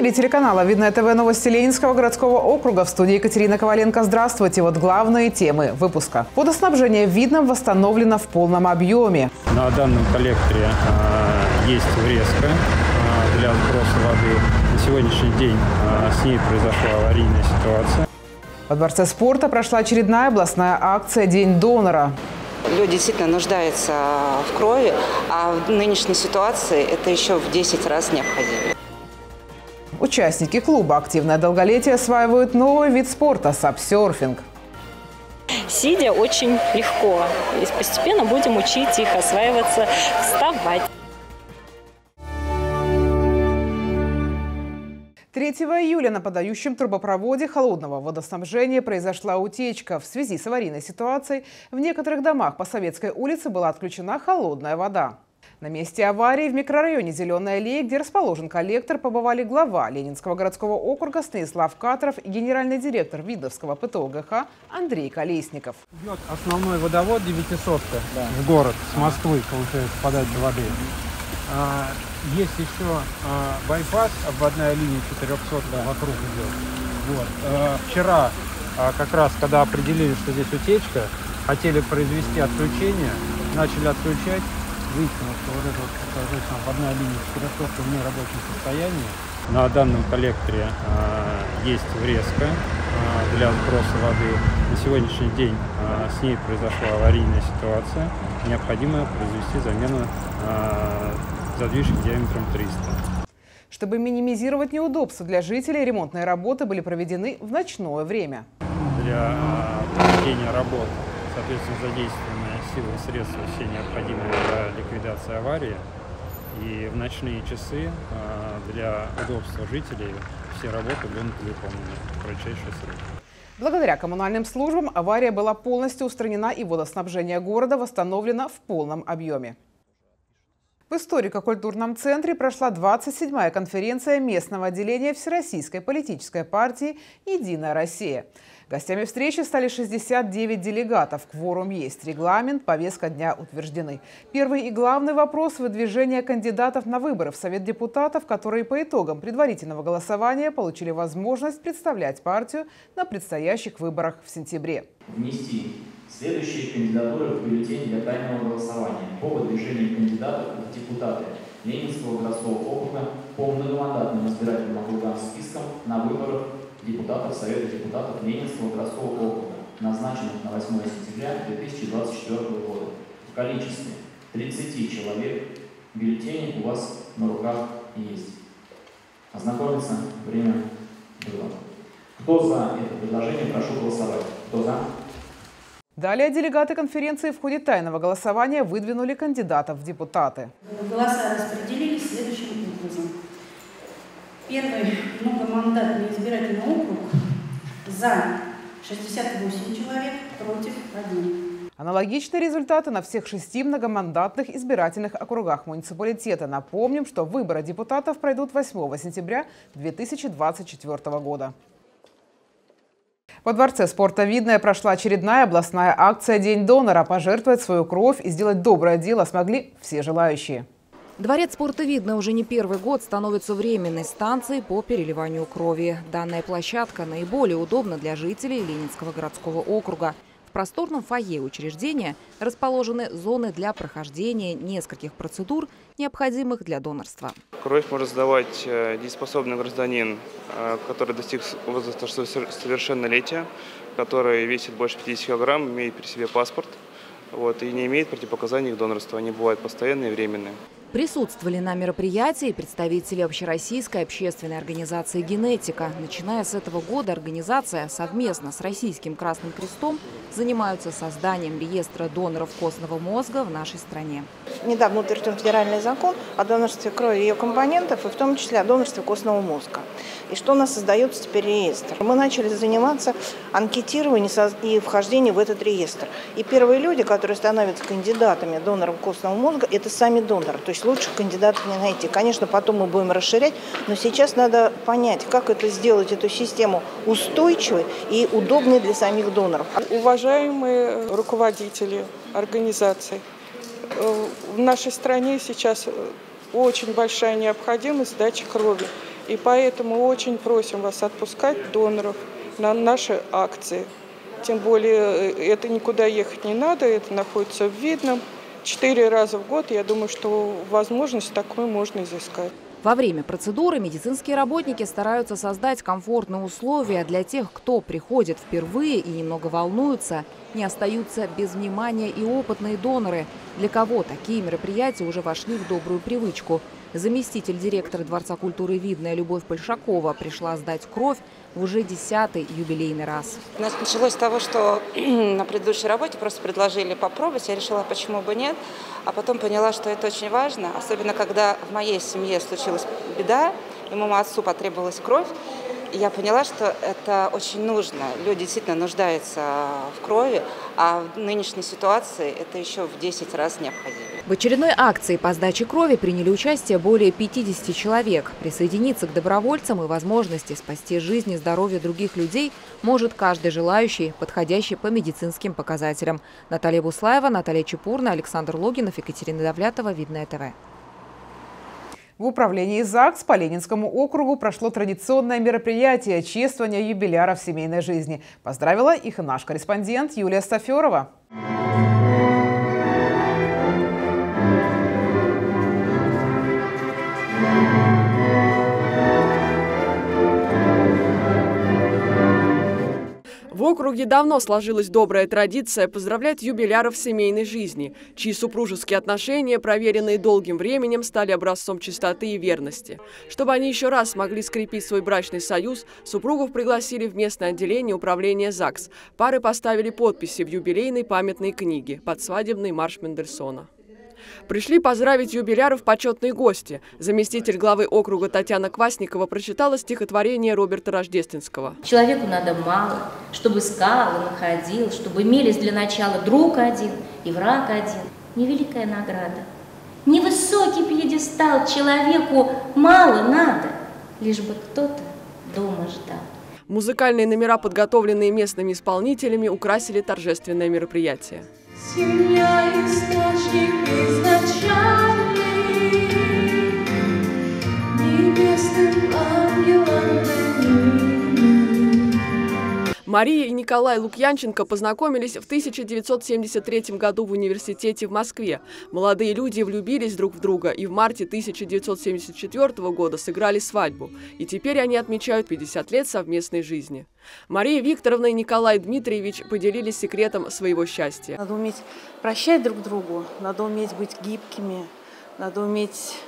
эфире телеканала «Видное ТВ» новости Ленинского городского округа. В студии Екатерина Коваленко. Здравствуйте. Вот главные темы выпуска. Водоснабжение в Видном восстановлено в полном объеме. На данном коллекторе есть врезка для сброса воды. На сегодняшний день с ней произошла аварийная ситуация. Во Дворце спорта прошла очередная областная акция «День донора». Люди действительно нуждаются в крови, а в нынешней ситуации это еще в 10 раз необходимо. Участники клуба «Активное долголетие» осваивают новый вид спорта – сапсерфинг. Сидя очень легко. И постепенно будем учить их осваиваться, вставать. 3 июля на подающем трубопроводе холодного водоснабжения произошла утечка. В связи с аварийной ситуацией в некоторых домах по Советской улице была отключена холодная вода. На месте аварии в микрорайоне Зеленая аллея, где расположен коллектор, побывали глава Ленинского городского округа Станислав Катров и генеральный директор Видновского ПТО ГХ Андрей Колесников. Идет основной водовод 900-ка в город с Москвы, получается, подача воды. Есть еще байпас, обводная линия 400 вокруг идет. Вот. Вчера, как раз, когда определили, что здесь утечка, хотели произвести отключение, начали отключать. Выяснилось, что вот эта вот обводная линия 400 в нерабочем состоянии. На данном коллекторе есть врезка для сброса воды. На сегодняшний день с ней произошла аварийная ситуация. Необходимо произвести замену задвижки диаметром 300. Чтобы минимизировать неудобства для жителей, ремонтные работы были проведены в ночное время. Для проведения работ, соответственно, задействованы силы и средства все необходимые для ликвидации аварии. И в ночные часы для удобства жителей все работы будут выполнены в кратчайшие сроки. Благодаря коммунальным службам авария была полностью устранена и водоснабжение города восстановлено в полном объеме. В историко-культурном центре прошла 27-я конференция местного отделения Всероссийской политической партии «Единая Россия». Гостями встречи стали 69 делегатов. Кворум есть, регламент, повестка дня утверждены. Первый и главный вопрос – выдвижение кандидатов на выборы в Совет депутатов, которые по итогам предварительного голосования получили возможность представлять партию на предстоящих выборах в сентябре. Внести следующие кандидатуры в бюллетень для тайного голосования по выдвижению кандидатов в депутаты Ленинского городского округа по многомандатным избирательным округам спискам на выборах депутатов Совета депутатов Ленинского городского округа, назначенных на 8 сентября 2024 года. В количестве 30 человек бюллетени у вас на руках есть. Ознакомиться время было. Кто за это предложение, прошу голосовать. Кто за? Далее делегаты конференции в ходе тайного голосования выдвинули кандидатов в депутаты. Голоса распределились следующим образом. Первый многомандатный избирательный округ за 68 человек, против 1. Аналогичные результаты на всех 6 многомандатных избирательных округах муниципалитета. Напомним, что выборы депутатов пройдут 8 сентября 2024 года. Во Дворце спорта «Видное» прошла очередная областная акция «День донора». Пожертвовать свою кровь и сделать доброе дело смогли все желающие. Дворец спорта «Видное» уже не первый год становится временной станцией по переливанию крови. Данная площадка наиболее удобна для жителей Ленинского городского округа. В просторном фойе учреждения расположены зоны для прохождения нескольких процедур, необходимых для донорства. Кровь может сдавать дееспособный гражданин, который достиг возраста совершеннолетия, который весит больше 50 килограмм, имеет при себе паспорт и не имеет противопоказаний к донорству. Они бывают постоянные и временные. Присутствовали на мероприятии представители общероссийской общественной организации «Генетика». Начиная с этого года организация совместно с Российским Красным Крестом занимаются созданием реестра доноров костного мозга в нашей стране. Недавно утвержден федеральный закон о донорстве крови и ее компонентов, и в том числе о донорстве костного мозга. И что у нас создается теперь реестр? Мы начали заниматься анкетированием и вхождением в этот реестр. И первые люди, которые становятся кандидатами доноров костного мозга, это сами доноры. То есть лучших кандидатов не найти. Конечно, потом мы будем расширять, но сейчас надо понять, как это сделать, эту систему устойчивой и удобной для самих доноров. Уважаемые руководители организаций, в нашей стране сейчас очень большая необходимость сдачи крови. И поэтому очень просим вас отпускать доноров на наши акции. Тем более это никуда ехать не надо, это находится в Видном. 4 раза в год, я думаю, что возможность такую можно изыскать. Во время процедуры медицинские работники стараются создать комфортные условия для тех, кто приходит впервые и немного волнуется. Не остаются без внимания и опытные доноры, для кого такие мероприятия уже вошли в добрую привычку. Заместитель директора Дворца культуры «Видное» Любовь Большакова пришла сдать кровь в уже 10-й юбилейный раз. У нас началось с того, что на предыдущей работе просто предложили попробовать. Я решила, почему бы нет. А потом поняла, что это очень важно. Особенно, когда в моей семье случилась беда, и моему отцу потребовалась кровь. И я поняла, что это очень нужно. Люди действительно нуждаются в крови, а в нынешней ситуации это еще в 10 раз необходимо. В очередной акции по сдаче крови приняли участие более 50 человек. Присоединиться к добровольцам и возможности спасти жизнь и здоровье других людей может каждый желающий, подходящий по медицинским показателям. Наталья Буслаева, Наталья Чепурна, Александр Логинов, Екатерина Давлятова, Видное ТВ. В управлении ЗАГС по Ленинскому округу прошло традиционное мероприятие – чествование юбиляров семейной жизни. Поздравила их и наш корреспондент Юлия Стаферова. В округе давно сложилась добрая традиция поздравлять юбиляров семейной жизни, чьи супружеские отношения, проверенные долгим временем, стали образцом чистоты и верности. Чтобы они еще раз смогли скрепить свой брачный союз, супругов пригласили в местное отделение управления ЗАГС. Пары поставили подписи в юбилейной памятной книге «Подсвадебный марш Мендельсона». Пришли поздравить юбиляров почетные гости. Заместитель главы округа Татьяна Квасникова прочитала стихотворение Роберта Рождественского. Человеку надо мало, чтобы скалы находил, чтобы имелись для начала друг один и враг один. Невеликая награда, невысокий пьедестал, человеку мало надо, лишь бы кто-то дома ждал. Музыкальные номера, подготовленные местными исполнителями, украсили торжественное мероприятие. Семья – источник изначальный, небесным ангелом дани. Мария и Николай Лукьянченко познакомились в 1973 году в университете в Москве. Молодые люди влюбились друг в друга и в марте 1974 года сыграли свадьбу. И теперь они отмечают 50 лет совместной жизни. Мария Викторовна и Николай Дмитриевич поделились секретом своего счастья. Надо уметь прощать друг другу, надо уметь быть гибкими, надо уметь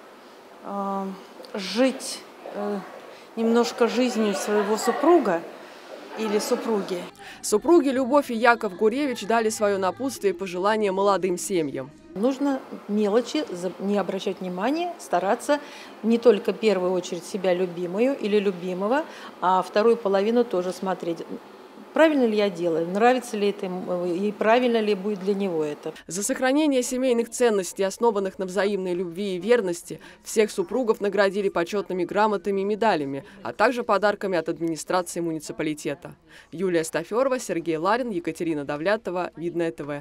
жить немножко жизнью своего супруга или супруги. Супруги Любовь и Яков Гуревич дали свое напутствие и пожелания молодым семьям. Нужно мелочи не обращать внимания, стараться не только в первую очередь себя любимую или любимого, а вторую половину тоже смотреть. Правильно ли я делаю, нравится ли это и правильно ли будет для него это. За сохранение семейных ценностей, основанных на взаимной любви и верности, всех супругов наградили почетными грамотами и медалями, а также подарками от администрации муниципалитета. Юлия Стаферова, Сергей Ларин, Екатерина Давлятова, Видное ТВ.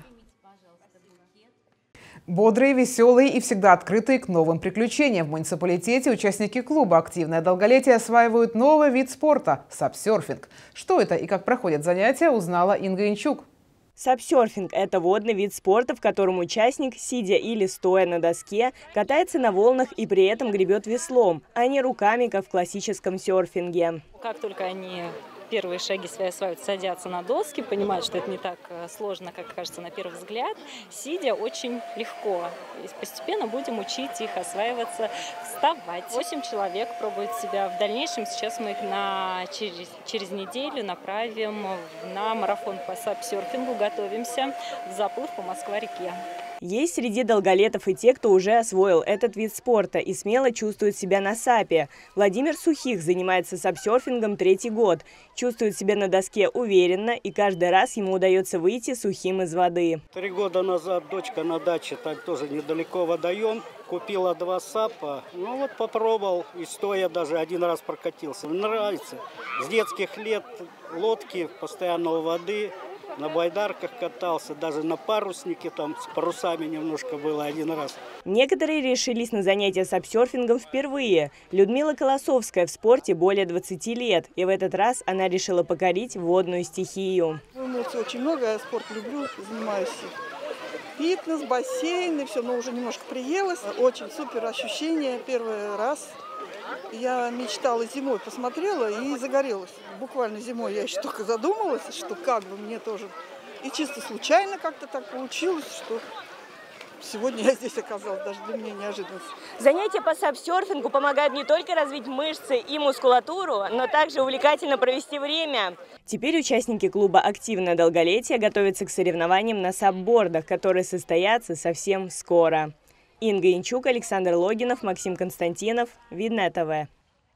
Бодрые, веселые и всегда открытые к новым приключениям. В муниципалитете участники клуба «Активное долголетие» осваивают новый вид спорта – сапсерфинг. Что это и как проходят занятия, узнала Инга Инчук. Сапсерфинг – это водный вид спорта, в котором участник, сидя или стоя на доске, катается на волнах и при этом гребет веслом, а не руками, как в классическом серфинге. Как только они первые шаги свои осваивают, садятся на доски, понимают, что это не так сложно, как кажется на первый взгляд, сидя очень легко. И постепенно будем учить их осваиваться, вставать. 8 человек пробуют себя. В дальнейшем сейчас мы их через неделю направим на марафон по сапсерфингу, готовимся в заплыв по Москва-реке. Есть среди долголетов и те, кто уже освоил этот вид спорта и смело чувствует себя на сапе. Владимир Сухих занимается сапсерфингом 3-й год. Чувствует себя на доске уверенно, и каждый раз ему удается выйти сухим из воды. 3 года назад дочка на даче, так тоже недалеко водоем, купила 2 сапа. Ну вот попробовал, и стоя даже 1 раз прокатился. Нравится. С детских лет лодки, постоянно у воды. на байдарках катался, даже на паруснике, там с парусами немножко было один раз. Некоторые решились на занятия сапсерфингом впервые. Людмила Колосовская в спорте более 20 лет. И в этот раз она решила покорить водную стихию. Эмоций очень много, я спорт люблю, занимаюсь. Фитнес, бассейн и все, но уже немножко приелось. Очень супер ощущение, первый раз. Я мечтала зимой, посмотрела и загорелась. Буквально зимой я еще только задумалась, что как бы мне тоже. И чисто случайно как-то так получилось, что сегодня я здесь оказалась, даже для меня неожиданность. Занятия по сапсерфингу помогают не только развить мышцы и мускулатуру, но также увлекательно провести время. Теперь участники клуба «Активное долголетие» готовятся к соревнованиям на сапбордах, которые состоятся совсем скоро. Инга Янчук, Александр Логинов, Максим Константинов. Видное ТВ.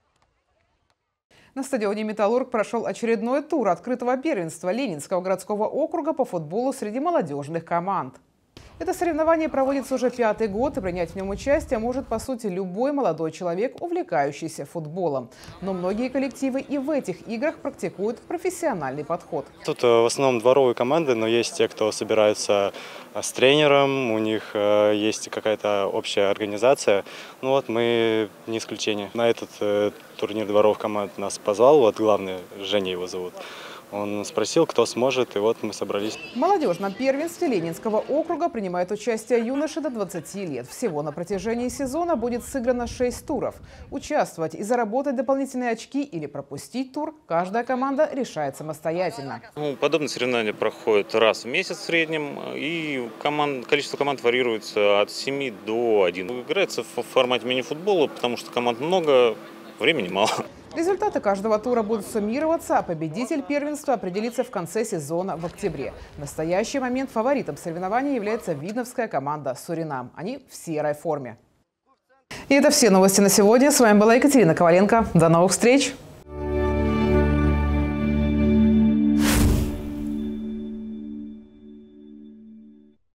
На стадионе «Металлург» прошел очередной тур открытого первенства Ленинского городского округа по футболу среди молодежных команд. Это соревнование проводится уже 5-й год, и принять в нем участие может, по сути, любой молодой человек, увлекающийся футболом. Но многие коллективы и в этих играх практикуют профессиональный подход. Тут в основном дворовые команды, но есть те, кто собирается с тренером, у них есть какая-то общая организация. Ну вот мы не исключение. На этот турнир дворовых команд нас позвал, вот главный, Женя его зовут. Он спросил, кто сможет, и вот мы собрались. В молодежном первенстве Ленинского округа принимает участие юноши до 20 лет. Всего на протяжении сезона будет сыграно 6 туров. Участвовать и заработать дополнительные очки или пропустить тур каждая команда решает самостоятельно. Подобные соревнования проходят раз в месяц в среднем, и количество команд варьируется от 7 до 1. Играется в формате мини-футбола, потому что команд много, времени мало. Результаты каждого тура будут суммироваться, а победитель первенства определится в конце сезона в октябре. В настоящий момент фаворитом соревнований является видновская команда «Суринам». Они в серой форме. И это все новости на сегодня. С вами была Екатерина Коваленко. До новых встреч!